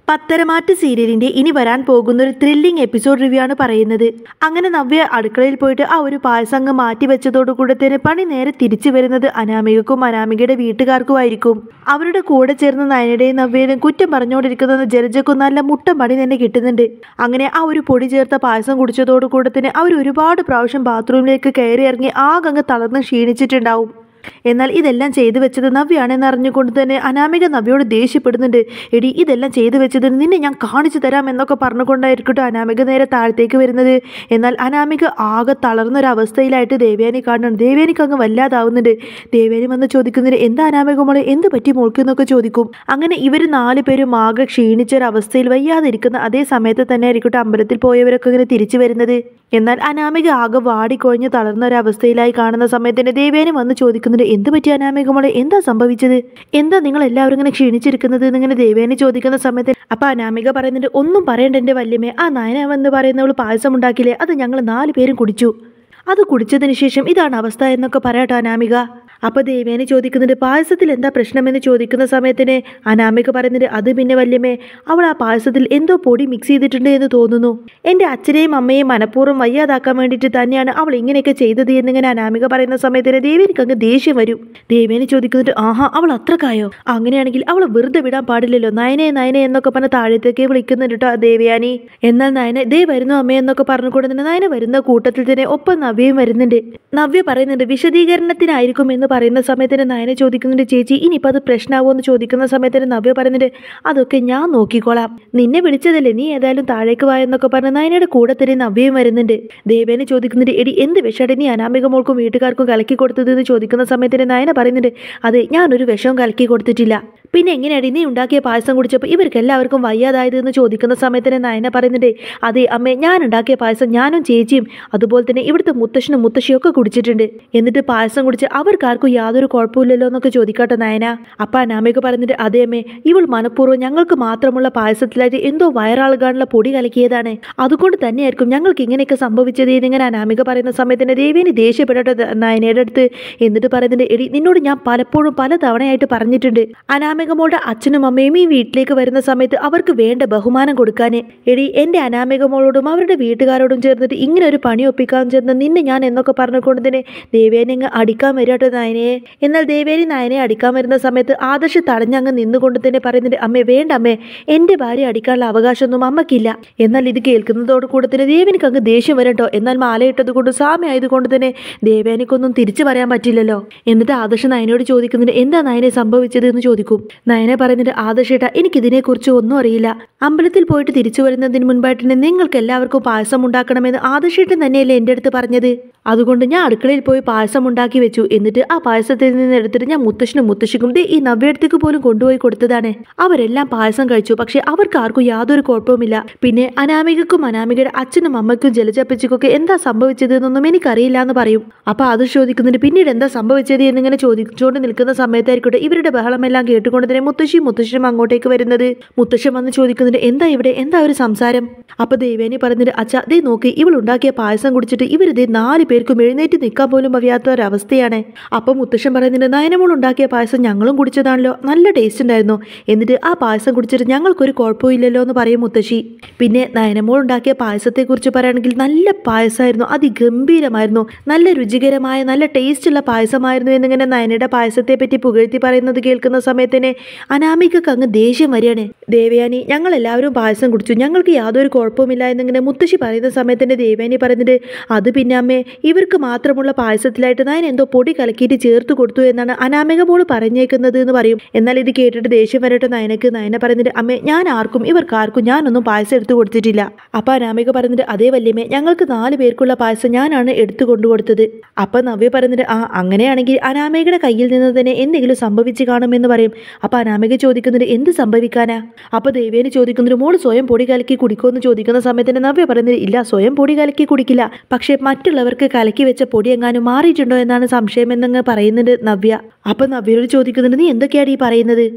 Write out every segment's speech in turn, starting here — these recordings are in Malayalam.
പത്തരമാറ്റ് സീരിയലിന്റെ ഇനി വരാൻ പോകുന്ന ഒരു ത്രില്ലിംഗ് എപ്പിസോഡ് റിവ്യൂ ആണ് പറയുന്നത്. അങ്ങനെ നവ്യ അടുക്കളയിൽ പോയിട്ട് ആ ഒരു പായസം അങ്ങ് മാറ്റി വെച്ചതോടുകൂടെ തന്നെ പണി നേരെ തിരിച്ചു വരുന്നത് അനാമികക്കും അനാമികയുടെ വീട്ടുകാർക്കുമായിരിക്കും. അവരുടെ കൂടെ ചേർന്ന് നയനയുടെയും നവ്യയുടെയും കുറ്റം പറഞ്ഞുകൊണ്ടിരിക്കുന്ന ജലജക്കും നല്ല മുട്ടം പണി തന്നെ കിട്ടുന്നുണ്ട്. അങ്ങനെ ആ ഒരു പൊടി ചേർത്ത പായസം കുടിച്ചതോടുകൂടെ തന്നെ അവർ ഒരുപാട് പ്രാവശ്യം ബാത്റൂമിലേക്ക് കയറി ഇറങ്ങി ആകെ തളർന്ന് ക്ഷീണിച്ചിട്ടുണ്ടാവും. എന്നാൽ ഇതെല്ലാം ചെയ്തു വെച്ചത് നവ്യാണെന്ന് അറിഞ്ഞുകൊണ്ട് തന്നെ അനാമിക നവ്യോട് ദേഷ്യപ്പെടുന്നുണ്ട്. എടി, ഇതെല്ലാം ചെയ്തു വെച്ചത് നിന്നെ ഞാൻ കാണിച്ചു തരാം എന്നൊക്കെ പറഞ്ഞുകൊണ്ടായിരിക്കട്ടെ അനാമിക നേരെ താഴത്തേക്ക് വരുന്നത്. എന്നാൽ അനാമിക ആകെ തളർന്നൊരവസ്ഥയിലായിട്ട് ദേവയാനി കാണുന്നുണ്ട്. ദേവയാനിക്ക് അങ്ങ് വല്ലാതാവുന്നുണ്ട്. ദേവയാനി വന്ന് ചോദിക്കുന്നുണ്ട്, എന്താ അനാമിക മോളെ, എന്ത് പറ്റി മോൾക്ക് എന്നൊക്കെ ചോദിക്കും. അങ്ങനെ ഇവർ 4 പേരും ആകെ ക്ഷീണിച്ചൊരവസ്ഥയിൽ വയ്യാതിരിക്കുന്ന അതേ സമയത്ത് തന്നെ ആയിരിക്കട്ടെ അമ്പലത്തിൽ പോയവരൊക്കെ ഇങ്ങനെ തിരിച്ചു വരുന്നത്. എന്നാൽ അനാമിക ആകെ വാടിക്കൊഴിഞ്ഞ് തളർന്നൊരവസ്ഥയിലായി കാണുന്ന സമയത്ത് തന്നെ ദേവയാനി വന്ന് ചോദിക്കുന്നുണ്ട്, എന്ത് പറ്റി അനാമിക മോളെ, എന്താ സംഭവിച്ചത്, എന്താ നിങ്ങൾ എല്ലാവരും ഇങ്ങനെ ക്ഷീണിച്ചിരിക്കുന്നത് എന്നിങ്ങനെ ദേവയാനി ചോദിക്കുന്ന സമയത്ത് അപ്പൊ അനാമിക പറയുന്നുണ്ട്, ഒന്നും പറയണ്ട എൻ്റെ വല്യമ്മേ, ആ നയന എന്ന് പറയുന്നവൾ പായസം ഉണ്ടാക്കില്ലേ, അത് ഞങ്ങൾ 4 പേരും കുടിച്ചു. അത് കുടിച്ചതിന് ശേഷം ഇതാണ് അവസ്ഥ എന്നൊക്കെ പറയട്ടോ അനാമിക. അപ്പോൾ ദേവയാനി ചോദിക്കുന്നുണ്ട്, പായസത്തിൽ എന്താ പ്രശ്നമെന്ന് ചോദിക്കുന്ന സമയത്തിന് അനാമിക പറയുന്നുണ്ട്, അത് പിന്നെ വല്യമ്മേ, അവൾ ആ പായസത്തിൽ എന്തോ പൊടി മിക്സ് ചെയ്തിട്ടുണ്ട് എന്ന് തോന്നുന്നു. എൻ്റെ അച്ഛനെയും അമ്മയെയും മനഃപൂർവ്വം വയ്യാതാക്കാൻ വേണ്ടിയിട്ട് തന്നെയാണ് അവൾ ഇങ്ങനെയൊക്കെ ചെയ്തത് എന്നിങ്ങനെ അനാമിക പറയുന്ന സമയത്തിന് ദേവയാനിക്ക് അങ്ങ് ദേഷ്യം വരും. ദേവയാനി ചോദിക്കുന്നുണ്ട്, ആഹാ, അവൾ അത്രക്കായോ, അങ്ങനെയാണെങ്കിൽ അവൾ വെറുതെ വിടാൻ പാടില്ലല്ലോ, നയനെ നയനെ എന്നൊക്കെ പറഞ്ഞ് താഴത്തേക്ക് വിളിക്കുന്നുണ്ട് കേട്ടോ ദേവയാനി. എന്നാൽ നയന ദേ വരുന്നു അമ്മ എന്നൊക്കെ പറഞ്ഞുകൊണ്ട് തന്നെ നയന വരുന്ന കൂട്ടത്തിൽ തന്നെ ഒപ്പം നവ്യയും വരുന്നുണ്ട്. നവ്യ പറയുന്നുണ്ട്, വിശദീകരണത്തിനായിരിക്കും എന്ന് പറയുന്ന സമയത്തിന് നയനെ ചോദിക്കുന്നുണ്ട്, ചേച്ചി ഇനിയിപ്പോൾ അത് പ്രശ്നമാവോ എന്ന് ചോദിക്കുന്ന സമയത്തിന് നവ്യ പറയുന്നുണ്ട്, അതൊക്കെ ഞാൻ നോക്കിക്കോളാം, നിന്നെ വിളിച്ചതല്ലേ, നീ ഏതായാലും താഴേക്ക് വാ എന്നൊക്കെ പറഞ്ഞ് നയനയുടെ കൂടെ തന്നെ നവ്യയും വരുന്നുണ്ട്. ദേവേനെ ചോദിക്കുന്നുണ്ട്, എടി എന്ത് വിഷയുടെ നീ അനാമിക മോൾക്കും വീട്ടുകാർക്കും കലക്കി കൊടുത്തത് എന്ന് ചോദിക്കുന്ന സമയത്തിന് നയന പറയുന്നുണ്ട്, അതെ, ഞാനൊരു വിഷവും കലക്കി കൊടുത്തിട്ടില്ല, പിന്നെ എങ്ങനെയാണ് നീ ഉണ്ടാക്കിയ പായസം കുടിച്ചപ്പോൾ ഇവർക്ക് എല്ലാവർക്കും വയ്യാതായത് എന്ന് ചോദിക്കുന്ന സമയത്തിന് നയന പറയുന്നുണ്ട്, അതെ അമ്മേ, ഞാൻ ഉണ്ടാക്കിയ പായസം ഞാനും ചേച്ചിയും അതുപോലെ തന്നെ ഇവിടുത്തെ മുത്തശ്ശനും മുത്തശ്ശിയൊക്കെ കുടിച്ചിട്ടുണ്ട്, എന്നിട്ട് പായസം കുടിച്ച് അവർക്കാർക്കും യാതൊരു കുഴപ്പമില്ലല്ലോ എന്നൊക്കെ ചോദിക്കട്ടെ നയന. അപ്പം അനാമിക പറഞ്ഞിട്ട്, അതേ അമ്മേ, ഇവൾ മനഃപൂർവ്വം ഞങ്ങൾക്ക് മാത്രമുള്ള പായസത്തിലായിട്ട് എന്തോ വയറാളുകാനുള്ള പൊടി കലക്കിയതാണ്, അതുകൊണ്ട് തന്നെയായിരിക്കും ഞങ്ങൾക്ക് ഇങ്ങനെയൊക്കെ സംഭവിച്ചത് എന്നിങ്ങനെ അനാമിക പറയുന്ന സമയത്തിന് ദേവേനി ദേഷ്യപ്പെടട്ടെ നയനയുടെ അടുത്ത്. എന്നിട്ട് പറയുന്നുണ്ട്, എടി നിന്നോട് ഞാൻ പലപ്പോഴും പല തവണയായിട്ട് പറഞ്ഞിട്ടുണ്ട്, അനാമികമോളുടെ അച്ഛനും അമ്മയും ഈ വീട്ടിലേക്ക് വരുന്ന സമയത്ത് അവർക്ക് വേണ്ട ബഹുമാനം കൊടുക്കാൻ. എടി, എൻ്റെ അനാമികമോളോടും അവരുടെ വീട്ടുകാരോടും ചേർന്നിട്ട് ഇങ്ങനെ ഒരു പണി ഒപ്പിക്കാൻ ചേർന്ന് നിന്നെ ഞാൻ എന്നൊക്കെ പറഞ്ഞുകൊണ്ട് തന്നെ ദേവേനെ അങ്ങ് അടിക്കാൻ വരാട്ടോ നയനയെ. എന്നാൽ ദേവേനി നയനയെ അടിക്കാൻ വരുന്ന സമയത്ത് ആദർശ് തടഞ്ഞങ്ങ് നിന്നുകൊണ്ട് തന്നെ പറയുന്നുണ്ട്, അമ്മേ വേണ്ട അമ്മേ, എൻ്റെ ഭാര്യ അടിക്കാനുള്ള അവകാശമൊന്നും അമ്മക്കില്ല. എന്നാൽ ഇത് കേൾക്കുന്നതോട് കൂടെ തന്നെ ദേവേനിക്ക് അങ്ങ് ദേഷ്യം വരട്ടോ. എന്നാൽ മാലയിട്ടത് കൊണ്ട് സാമ്യ ആയതുകൊണ്ട് തന്നെ ദേവേനിക്കൊന്നും തിരിച്ചു പറയാൻ പറ്റില്ലല്ലോ. എന്നിട്ട് ആദർശ് നയനയോട് ചോദിക്കുന്നുണ്ട്, എന്താ നയനെ സംഭവിച്ചത് എന്ന് ചോദിക്കും. നയനെ പറയുന്നുണ്ട്, ആദർശേട്ടാ എനിക്കിതിനെക്കുറിച്ച് ഒന്നും അറിയില്ല, അമ്പലത്തിൽ പോയിട്ട് തിരിച്ചു വരുന്നതിന് മുൻപായിട്ട് തന്നെ നിങ്ങൾക്ക് എല്ലാവർക്കും പായസം ഉണ്ടാക്കണമെന്ന് ആദർശേട്ടൻ തന്നെയല്ലേ എൻ്റെ അടുത്ത് പറഞ്ഞത്, അതുകൊണ്ട് ഞാൻ അടുക്കളയിൽ പോയി പായസം ഉണ്ടാക്കി വെച്ചു, എന്നിട്ട് ആ പായസത്തിൽ നിന്ന് എടുത്തിട്ട് ഞാൻ മുത്തശ്ശനും മുത്തശ്ശിക്കും ഈ നവ്യടത്തേക്ക് പോലും കൊണ്ടുപോയി കൊടുത്തതാണ്. അവരെല്ലാം പായസം കഴിച്ചു, പക്ഷെ അവർക്ക് ആർക്കും യാതൊരു കുഴപ്പവുമില്ല. പിന്നെ അനാമികക്കും അനാമികയുടെ അച്ഛനും അമ്മയ്ക്കും ജലജപ്പച്ചിക്കൊക്കെ എന്താ സംഭവിച്ചത് എന്നൊന്നും എനിക്കറിയില്ല എന്ന് പറയും. അപ്പൊ അത് ചോദിക്കുന്നുണ്ട്, പിന്നീട് എന്താ സംഭവിച്ചത് എന്നിങ്ങനെ ചോദിച്ചുകൊണ്ട് നിൽക്കുന്ന സമയത്തായിരിക്കട്ടെ ഇവരുടെ ബഹളമെല്ലാം കേട്ടുകൊണ്ട് തന്നെ മുത്തശ്ശനും അങ്ങോട്ടേക്ക് വരുന്നത്. മുത്തശ്ശൻ വന്ന് ചോദിക്കുന്നുണ്ട്, എന്താ ഇവിടെ, എന്താ ഒരു സംസാരം. അപ്പൊ ദേവേനി പറഞ്ഞിട്ട്, അച്ഛാ ദേ നോക്കി, ഇവൾ ഉണ്ടാക്കിയ പായസം കുടിച്ചിട്ട് ഇവരിതേ 4 പേർക്കും എഴുന്നേറ്റ് നിൽക്കാൻ പോലും അറിയാത്ത ഒരവസ്ഥയാണ്. അപ്പം മുത്തശ്ശൻ പറയുന്നുണ്ട്, നയനമോൾ ഉണ്ടാക്കിയ പായസം ഞങ്ങളും കുടിച്ചതാണല്ലോ, നല്ല ടേസ്റ്റ് ഉണ്ടായിരുന്നു, എന്നിട്ട് ആ പായസം കുടിച്ചിട്ട് ഞങ്ങൾക്കൊരു കുഴപ്പമില്ലല്ലോ എന്ന് പറയും മുത്തശ്ശി. പിന്നെ നയനമോൾ ഉണ്ടാക്കിയ പായസത്തെക്കുറിച്ച് പറയുകയാണെങ്കിൽ നല്ല പായസമായിരുന്നു, അതിഗംഭീരമായിരുന്നു, നല്ല രുചികരമായ നല്ല ടേസ്റ്റുള്ള പായസമായിരുന്നു എന്നിങ്ങനെ നയനയുടെ പായസത്തെ പറ്റി പുകഴ്ത്തി പറയുന്നത് കേൾക്കുന്ന സമയത്തിന് അനാമികക്ക് അങ്ങ് ദേഷ്യം വരികയാണ്. ദേവയാനി, ഞങ്ങൾ എല്ലാവരും പായസം കുടിച്ചു, ഞങ്ങൾക്ക് യാതൊരു കുഴപ്പവുമില്ല എന്നിങ്ങനെ മുത്തശ്ശി പറയുന്ന സമയത്തിന് ദേവയാനി പറയുന്നുണ്ട്, അത് പിന്നെ അമ്മേ, ഇവർക്ക് മാത്രമുള്ള പായസത്തിലായിട്ട് ഞാൻ എന്തോ പൊടി കലക്കിയിട്ട് ചേർത്ത് കൊടുത്തു എന്നാണ് അനാമിക മോള് പറഞ്ഞേക്കുന്നത് എന്ന് പറയും. എന്നാൽ ഇത് കേട്ടിട്ട് ദേഷ്യം വരട്ടെ നയനക്ക്. നയന പറയുന്നുണ്ട്, അമ്മേ, ഞാൻ ഇവർക്കാർക്കും ഞാനൊന്നും പായസം എടുത്തു കൊടുത്തിട്ടില്ല. അപ്പൊ അനാമിക പറയുന്നുണ്ട്, അതേ വല്യമ്മേ, ഞങ്ങൾക്ക് 4 പേർക്കുള്ള പായസം ഞാനാണ് എടുത്തു കൊണ്ടുകൊടുത്തത്. അപ്പൊ നവ്യ പറയുന്നുണ്ട്, ആ അങ്ങനെയാണെങ്കിൽ അനാമികയുടെ കയ്യിൽ നിന്ന് തന്നെ എന്തെങ്കിലും സംഭവിച്ചു കാണുമെന്ന് പറയും. അപ്പൊ അനാമിക ചോദിക്കുന്നുണ്ട്, എന്ത് സംഭവിക്കാനാ. അപ്പൊ ദേവേനി ചോദിക്കുന്നുണ്ട്, മോള് സ്വയം പൊടി കലക്കി കുടിക്കുമെന്ന് ചോദിക്കുന്ന സമയത്തിന് നവ്യ പറയുന്നത്, ഇല്ല, സ്വയം പൊടി കലക്കി കുടിക്കില്ല, പക്ഷെ മറ്റുള്ളവർക്ക് കലക്കി വെച്ച പൊടി എങ്ങാനും മാറിയിട്ടുണ്ടോ എന്നാണ് സംശയമെന്നങ്ങ് പറയുന്നുണ്ട് നവ്യ. അപ്പൊ നവ്യയോട് ചോദിക്കുന്നുണ്ട്, നീ എന്തൊക്കെയാണ് ഈ പറയുന്നത്.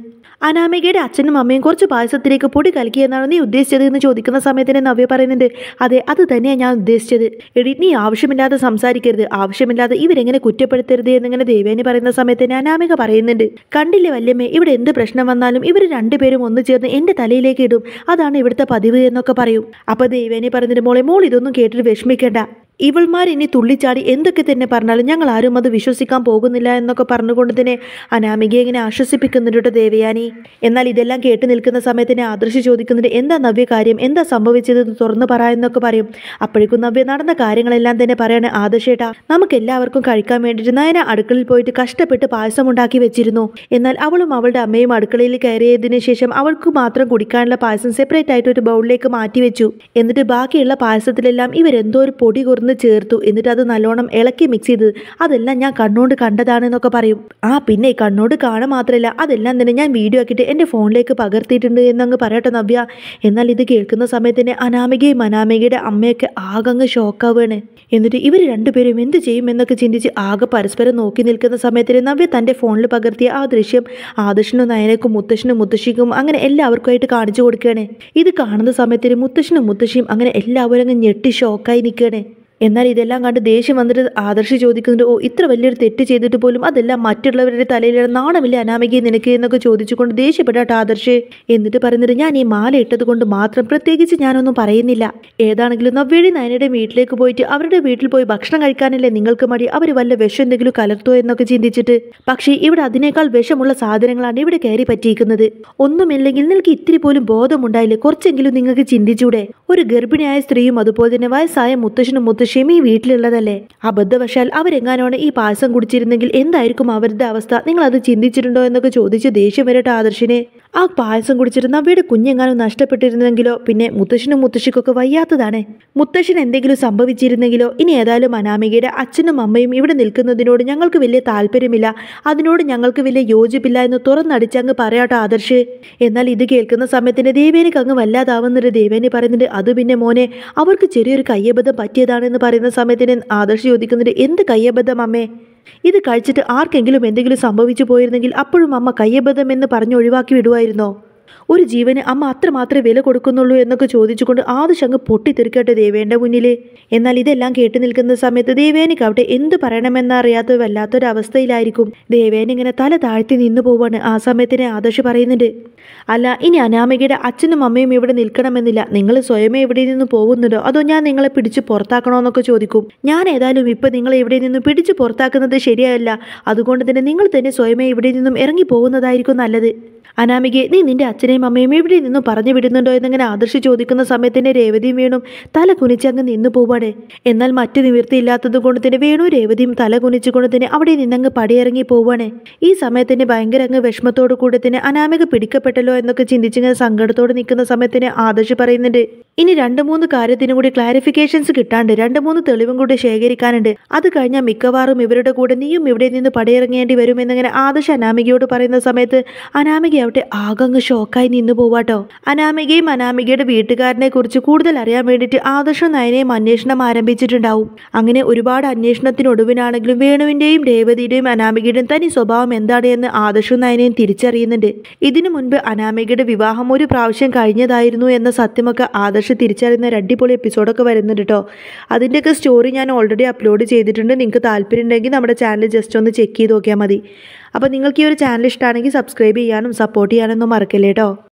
അനാമികയുടെ അച്ഛനും അമ്മയും കുറച്ച് പായസത്തിലേക്ക് പൊടി കലക്കിയെന്നാണ് നീ ഉദ്ദേശിച്ചത് എന്ന് ചോദിക്കുന്ന സമയത്തിന് നവ്യ പറയുന്നുണ്ട്, അതെ അത് തന്നെയാണ് ഞാൻ ഉദ്ദേശിച്ചത്. എടി നീ ആവശ്യമില്ലാതെ സംസാരിക്കരുത്, ആവശ്യമില്ലാതെ ഇവരെങ്ങനെ കുറ്റപ്പെടുത്തരുത് എന്നിങ്ങനെ ദേവേനി പറയുന്ന സമയത്തിന് അനാമിക പറയുന്നുണ്ട്, കണ്ടില്ലേ വല്യമ്മേ, ഇവിടെ എന്ത് പ്രശ്നം വന്നാലും ഇവർ രണ്ടുപേരും ഒന്ന് ചേർന്ന് എന്റെ തലയിലേക്ക് ഇടും, അതാണ് ഇവിടുത്തെ പതിവ് എന്നൊക്കെ പറയും. അപ്പൊ ദേവേനി പറയുന്നുണ്ട്, മോൾ ഇതൊന്നും കേട്ടിട്ട് വിഷമിക്കേണ്ട, ഇവൾമാർ ഇനി തുള്ളിച്ചാടി എന്തൊക്കെ തന്നെ പറഞ്ഞാലും ഞങ്ങൾ ആരും അത് വിശ്വസിക്കാൻ പോകുന്നില്ല എന്നൊക്കെ പറഞ്ഞുകൊണ്ട് തന്നെ അനാമികയെ ഇങ്ങനെ ആശ്വസിപ്പിക്കുന്നുണ്ട് ദേവയാനി. എന്നാൽ ഇതെല്ലാം കേട്ട് നിൽക്കുന്ന സമയത്തിന് ആദർശ് ചോദിക്കുന്നുണ്ട്, എന്താ നവ്യ കാര്യം, എന്താ സംഭവിച്ചത് തുറന്നു പറ എന്നൊക്കെ പറയും. അപ്പോഴേക്കും നവ്യ നടന്ന കാര്യങ്ങളെല്ലാം തന്നെ പറയാണ്, ആദർശേട്ടാ നമുക്ക് എല്ലാവർക്കും കഴിക്കാൻ വേണ്ടിയിട്ട് നയന അടുക്കളയിൽ പോയിട്ട് കഷ്ടപ്പെട്ട് പായസം ഉണ്ടാക്കി വെച്ചിരുന്നു. എന്നാൽ അവളും അവളുടെ അമ്മയും അടുക്കളയിൽ കയറിയതിനു ശേഷം അവൾക്ക് മാത്രം കുടിക്കാനുള്ള പായസം സെപ്പറേറ്റ് ആയിട്ട് ഒരു ബൗളിലേക്ക് മാറ്റി വെച്ചു. എന്നിട്ട് ബാക്കിയുള്ള പായസത്തിലെല്ലാം ഇവരെന്തോ ഒരു പൊടി ചേർത്തു. എന്നിട്ട് അത് നല്ലോണം ഇളക്കി മിക്സ് ചെയ്ത് അതെല്ലാം ഞാൻ കണ്ണോണ്ട് കണ്ടതാണെന്നൊക്കെ പറയും. പിന്നെ കണ്ണോട് കാണാൻ മാത്രമല്ല അതെല്ലാം തന്നെ ഞാൻ വീഡിയോ ആക്കിയിട്ട് എൻ്റെ ഫോണിലേക്ക് പകർത്തിയിട്ടുണ്ട് എന്നങ്ങ് പറയട്ടെ നവ്യ. എന്നാൽ ഇത് കേൾക്കുന്ന സമയത്തിന് അനാമികയുടെ അമ്മയൊക്കെ ആകങ്ങ് ഷോക്കാവുകയാണ്. എന്നിട്ട് ഇവർ രണ്ടുപേരും എന്ത് ചെയ്യും എന്നൊക്കെ ചിന്തിച്ച് ആകെ പരസ്പരം നോക്കി നിൽക്കുന്ന സമയത്തിന് നവ്യ തൻ്റെ ഫോണിൽ പകർത്തിയ ആ ദൃശ്യം ആദർശനും നയനക്കും മുത്തശ്ശനും മുത്തശ്ശിക്കും അങ്ങനെ എല്ലാവർക്കുമായിട്ട് കാണിച്ചു കൊടുക്കുകയാണ്. ഇത് കാണുന്ന സമയത്തിന് മുത്തശ്ശനും മുത്തശ്ശിയും അങ്ങനെ എല്ലാവരും അങ്ങ് ഞെട്ടി ഷോക്കായി നിൽക്കുകയാണ്. എന്നാൽ ഇതെല്ലാം കണ്ട് ദേഷ്യം വന്നിട്ട് ആദർശ് ചോദിക്കുന്നുണ്ട്, ഇത്ര വലിയൊരു തെറ്റ് ചെയ്തിട്ട് പോലും അതെല്ലാം മറ്റുള്ളവരുടെ തലയിലാണ്, നാണമില്ല അനാമികയെ നിനക്ക് എന്നൊക്കെ ചോദിച്ചുകൊണ്ട് ദേഷ്യപ്പെട്ടാട്ട് ആദർശ്. എന്നിട്ട് പറയുന്നത്, ഞാൻ ഈ മാല ഇട്ടത് കൊണ്ട് മാത്രം പ്രത്യേകിച്ച് ഞാനൊന്നും പറയുന്നില്ല. ഏതാണെങ്കിലും നവ്യയുടെ നയനയുടെ വീട്ടിലേക്ക് പോയിട്ട് അവരുടെ വീട്ടിൽ പോയി ഭക്ഷണം കഴിക്കാനല്ലേ നിങ്ങൾക്ക് മടി, അവർ വല്ല വിഷം എന്തെങ്കിലും കലർത്തോ എന്നൊക്കെ ചിന്തിച്ചിട്ട്. പക്ഷേ ഇവിടെ അതിനേക്കാൾ വിഷമുള്ള സാധനങ്ങളാണ് ഇവിടെ കയറി പറ്റിയിരിക്കുന്നത്. ഒന്നുമില്ലെങ്കിൽ നിങ്ങൾക്ക് ഇത്തിരി പോലും ബോധമുണ്ടായില്ലേ, കുറച്ചെങ്കിലും നിങ്ങൾക്ക് ചിന്തിച്ചൂടെ? ഒരു ഗർഭിണിയായ സ്ത്രീയും അതുപോലെ തന്നെ വയസ്സായ മുത്തശ്ശനും മുത്തശ്ശിയും ഈ വീട്ടിലുള്ളതല്ലേ. അബദ്ധവശാൽ അവരെങ്ങാനാണ് ഈ പായസം കുടിച്ചിരുന്നെങ്കിൽ എന്തായിരിക്കും അവരുടെ അവസ്ഥ, നിങ്ങൾ അത് ചിന്തിച്ചിട്ടുണ്ടോ എന്നൊക്കെ ചോദിച്ച് ദേഷ്യം വരട്ടെ ആദർശിനെ. ആ പായസം കുടിച്ചിരുന്ന അവയുടെ കുഞ്ഞെങ്ങാനും നഷ്ടപ്പെട്ടിരുന്നെങ്കിലോ, പിന്നെ മുത്തശ്ശനും മുത്തശ്ശിക്കൊക്കെ വയ്യാത്തതാണ്, മുത്തശ്ശന് എന്തെങ്കിലും സംഭവിച്ചിരുന്നെങ്കിലോ. ഇനി ഏതായാലും അനാമികയുടെ അച്ഛനും അമ്മയും ഇവിടെ നിൽക്കുന്നതിനോട് ഞങ്ങൾക്ക് വലിയ താല്പര്യമില്ല, അതിനോട് ഞങ്ങൾക്ക് വലിയ യോജിപ്പില്ല എന്ന് തുറന്നടിച്ചങ്ങ് പറയാട്ടോ ആദർശ്. എന്നാൽ ഇത് കേൾക്കുന്ന സമയത്തിന് ദേവേനിക്ക് അങ്ങ് വല്ലാതാവുന്നുണ്ട്. ദേവേനി പറയുന്നുണ്ട്, അത് പിന്നെ മോനെ അവർക്ക് ചെറിയൊരു കയ്യബദ്ധം പറ്റിയതാണെന്ന് പറയുന്ന സമയത്തിന് ആദർശ് ചോദിക്കുന്നുണ്ട്, എന്ത് കയ്യബദ്ധം അമ്മേ? ഇത് കഴിച്ചിട്ട് ആർക്കെങ്കിലും എന്തെങ്കിലും സംഭവിച്ചു പോയിരുന്നെങ്കിൽ അപ്പോഴും അമ്മ കയ്യബദ്ധം എന്ന് പറഞ്ഞ് ഒഴിവാക്കി വിടുമായിരുന്നോ? ഒരു ജീവന് അമ്മ അത്രമാത്രമേ വില കൊടുക്കുന്നുള്ളൂ എന്നൊക്കെ ചോദിച്ചുകൊണ്ട് ആദർശ് പൊട്ടിത്തെറിക്കട്ടെ ദേവേൻ്റെ മുന്നിൽ. എന്നാൽ ഇതെല്ലാം കേട്ടു നിൽക്കുന്ന സമയത്ത് ദേവേനിക്കാവട്ടെ എന്ത് പറയണമെന്നറിയാത്ത വല്ലാത്തൊരവസ്ഥയിലായിരിക്കും. ദേവേന ഇങ്ങനെ തല താഴ്ത്തി നിന്നു പോവാണ്. ആ സമയത്തിന് ആദർശ് പറയുന്നുണ്ട്, അല്ല ഇനി അനാമികയുടെ അച്ഛനും അമ്മയും ഇവിടെ നിൽക്കണമെന്നില്ല, നിങ്ങൾ സ്വയമേ ഇവിടെ നിന്ന് പോകുന്നുണ്ടോ അതോ ഞാൻ നിങ്ങളെ പിടിച്ച് പുറത്താക്കണോ എന്നൊക്കെ ചോദിക്കും. ഞാൻ ഏതായാലും ഇപ്പം നിങ്ങളെ ഇവിടെ നിന്നും പിടിച്ച് പുറത്താക്കുന്നത് ശരിയല്ല, അതുകൊണ്ട് തന്നെ നിങ്ങൾ തന്നെ സ്വയമേ ഇവിടെ നിന്നും ഇറങ്ങി പോകുന്നതായിരിക്കും നല്ലത്. അനാമികയെ നീ നിന്റെ അച്ഛനെയും അമ്മയും ഇവിടെ നിന്നും പറഞ്ഞു വിടുന്നുണ്ടോ എന്നിങ്ങനെ ആദർശ് ചോദിക്കുന്ന സമയത്തിന് രേവതിയും വേണും തല കുനിച്ചങ്ങ് നിന്നു പോവാണ്. എന്നാൽ മറ്റു നിവൃത്തിയില്ലാത്തത് കൊണ്ട് തന്നെ വേണു രേവതിയും തല കുനിച്ചുകൊണ്ട് തന്നെ അവിടെ നിന്നങ്ങ് പടിയിറങ്ങി പോവാണ്. ഈ സമയത്തിന് ഭയങ്കര അങ്ങ് വിഷമത്തോടു കൂടെ തന്നെ അനാമിക പിടിക്കപ്പെട്ടല്ലോ എന്നൊക്കെ ചിന്തിച്ചിങ്ങനെ സങ്കടത്തോടെ നിൽക്കുന്ന സമയത്തിന് ആദർശ് പറയുന്നുണ്ട്, ഇനി 2-3 കാര്യത്തിനും കൂടി ക്ലാരിഫിക്കേഷൻസ് കിട്ടാണ്ട്, 2-3 തെളിവും കൂടി ശേഖരിക്കാനുണ്ട്. അത് കഴിഞ്ഞാൽ മിക്കവാറും ഇവരുടെ കൂടെ നീയും ഇവിടെ നിന്ന് പടിയിറങ്ങേണ്ടി വരും എന്നിങ്ങനെ ആദർശ് അനാമികയോട് പറയുന്ന സമയത്ത് അനാമിക അവിടെ ആകങ്ങ് ഷോക്കായി നിന്നു പോവാട്ടോ. അനാമികയും അനാമികയുടെ വീട്ടുകാരനെ കുറിച്ച് കൂടുതൽ അറിയാൻ വേണ്ടിയിട്ട് ആദർശം നയനയും അന്വേഷണം ആരംഭിച്ചിട്ടുണ്ടാവും. അങ്ങനെ ഒരുപാട് അന്വേഷണത്തിനൊടുവിനാണെങ്കിലും വേണുവിന്റെയും രേവതിയുടെയും അനാമികയുടെയും തനി സ്വഭാവം എന്താണ് എന്ന് ആദർശവും നയനയും തിരിച്ചറിയുന്നുണ്ട്. ഇതിനു മുൻപ് അനാമികയുടെ വിവാഹം ഒരു പ്രാവശ്യം കഴിഞ്ഞതായിരുന്നു എന്ന സത്യമൊക്കെ ആദർശ് തിരിച്ചറിയുന്ന ഒരു അടിപൊളി എപ്പിസോഡൊക്കെ വരുന്നുണ്ട് കേട്ടോ. അതിൻ്റെയൊക്കെ സ്റ്റോറി ഞാൻ ഓൾറെഡി അപ്ലോഡ് ചെയ്തിട്ടുണ്ട്. നിങ്ങൾക്ക് താല്പര്യം ഉണ്ടെങ്കിൽ നമ്മുടെ ചാനൽ ജസ്റ്റ് ഒന്ന് ചെക്ക് ചെയ്ത് നോക്കിയാൽ മതി. അപ്പോൾ നിങ്ങൾക്ക് ഈ ഒരു ചാനൽ ഇഷ്ടമാണെങ്കിൽ സബ്സ്ക്രൈബ് ചെയ്യാനും സപ്പോർട്ട് ചെയ്യാനൊന്നും മറക്കല്ലേ കേട്ടോ.